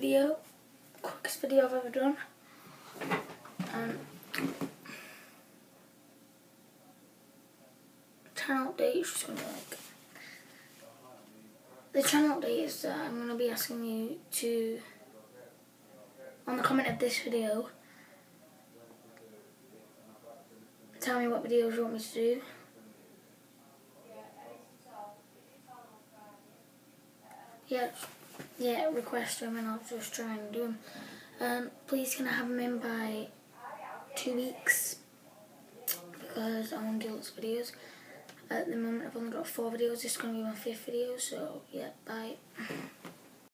video, quickest video I've ever done. Channel update is just going to be like, the channel update is that I'm going to be asking you to, on the comment of this video, tell me what videos you want me to do. Yeah, request them and I'll just try and do them. Please can I have them in by 2 weeks, because I want to do lots of videos. At the moment I've only got 4 videos, this is going to be my 5th video, so yeah, bye.